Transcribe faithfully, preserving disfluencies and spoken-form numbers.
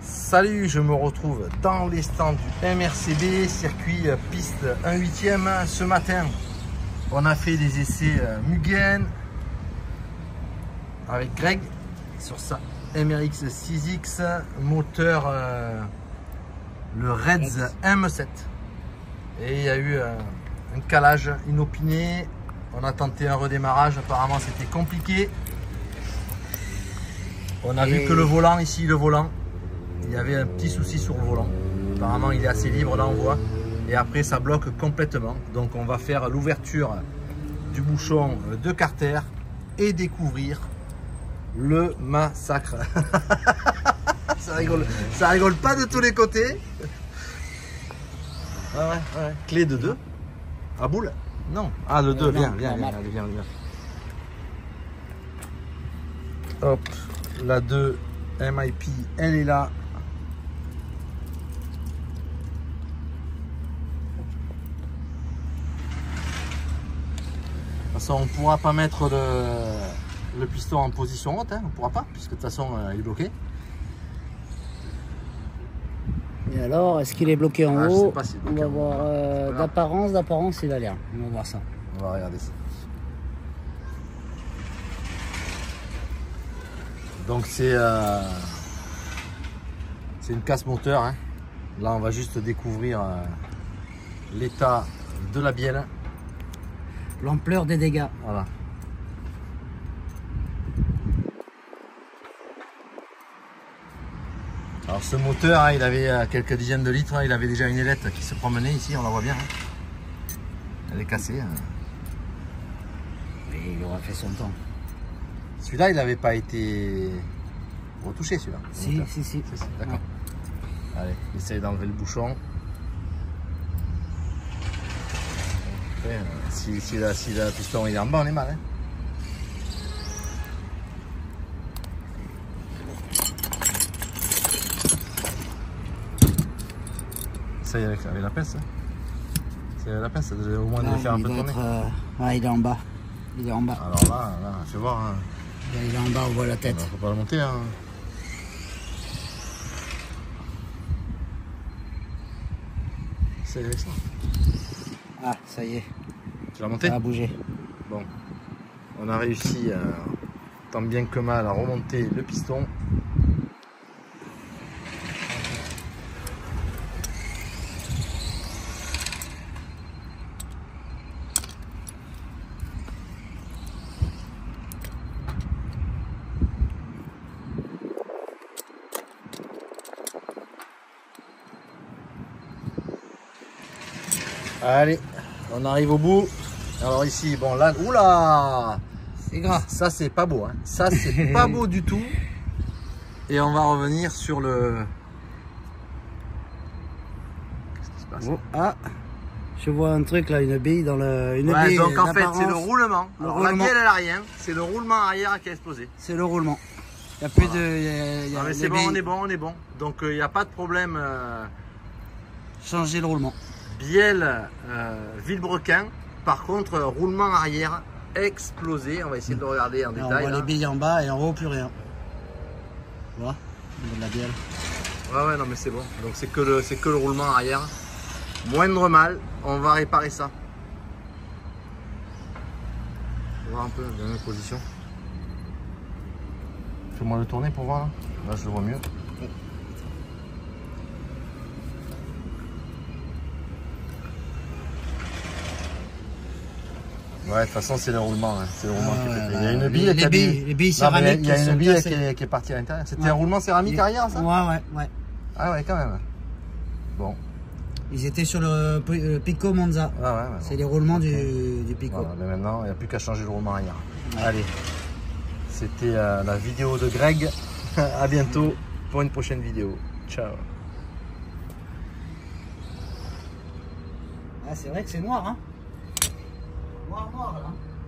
Salut, je me retrouve dans les stands du M R C B, circuit piste un huitième. Ce matin, on a fait des essais Mugen avec Greg sur sa M R X six X, moteur euh, le Reds M sept. Et il y a eu euh, un calage inopiné. On a tenté un redémarrage, apparemment c'était compliqué. On a Et... vu que le volant ici, le volant, il y avait un petit souci sur le volant. Apparemment il est assez libre, là on voit. Et après ça bloque complètement. Donc on va faire l'ouverture du bouchon de Carter et découvrir le massacre. ça rigole, ça rigole pas de tous les côtés. Ouais, ouais, ouais. Clé de deux. À boule? Non. Ah, le deux, viens, viens, viens, viens, viens. Hop, la deux M I P, elle est là. De toute façon, on ne pourra pas mettre le, le piston en position haute, hein. On ne pourra pas, puisque de toute façon, euh, il est bloqué. Et alors, est-ce qu'il est bloqué en ah, haut? si On va voir euh, d'apparence, d'apparence, il a l'air. On va voir ça. On va regarder ça. Donc c'est euh, c'est une casse moteur, hein. Là, on va juste découvrir euh, l'état de la bielle. L'ampleur des dégâts. Voilà. Alors ce moteur, hein, il avait quelques dizaines de litres, hein, il avait déjà une ailette qui se promenait ici, on la voit bien. Hein. Elle est cassée. Hein. Mais il aura fait son temps. Celui-là, il n'avait pas été retouché, celui-là. Si, si, si, si. D'accord. Ouais. Allez, essaye d'enlever le bouchon. Après, euh, si, si, la, si la piston il est en bas, on est mal. Hein. Ça y est, avec, avec la pince. Hein. C'est la pince, ça devait au moins là, le faire un peu tourner. Être, euh... ouais, il est en bas. Il est en bas. Alors là, là, fais voir. Hein. Là, il est en bas, on voit la tête. Il faut pas le monter. Hein. Ça y est avec ça. Ah, ça y est. Tu l'as monté? Ça a bougé. Bon, on a réussi, euh, tant bien que mal, à remonter le piston. Allez, on arrive au bout. Alors ici, bon là, oula, c'est gras. Ça c'est pas beau, hein. Ça c'est pas beau du tout. Et on va revenir sur le. Qu'est-ce qui se passe? Oh, ah, je vois un truc là, une bille dans le. Une ouais, bille donc en fait c'est le roulement. Le Alors, roulement. la bielle elle a rien, c'est le roulement arrière qui a explosé. C'est le roulement. Il n'y a plus voilà. de. Y a, y a ah, mais c'est bon, on est bon, on est bon. Donc il euh, n'y a pas de problème. Euh... Changer le roulement. Bielle euh, Villebrequin, par contre roulement arrière explosé. On va essayer de le regarder en là, détail. On voit là. les billes en bas et en haut plus rien. Tu vois, au niveau de la bielle. Ouais ouais non mais c'est bon. Donc c'est que le c'est que le roulement arrière. Moindre mal, on va réparer ça. On va voir un peu dans la position. Fais-moi le tourner pour voir là. Là je le vois mieux. Ouais, de toute façon, c'est le roulement. Hein. C'est le roulement ah, qui est ouais, pété. bah, Il y a une les, bille, les, billes, les billes céramiques. Il y a une bille qui est, qui est partie à l'intérieur. C'était ouais. un roulement céramique les... arrière, ça? Ouais, ouais, ouais. Ah ouais, quand même. Bon. Ils étaient sur le, le Pico Monza. Ah ouais, ouais, c'est les roulements okay. du, du Pico. Voilà, mais maintenant, il n'y a plus qu'à changer le roulement arrière. Ouais. Allez. C'était euh, la vidéo de Greg. À bientôt pour une prochaine vidéo. Ciao. Ah, c'est vrai que c'est noir, hein. Noir, noir, là.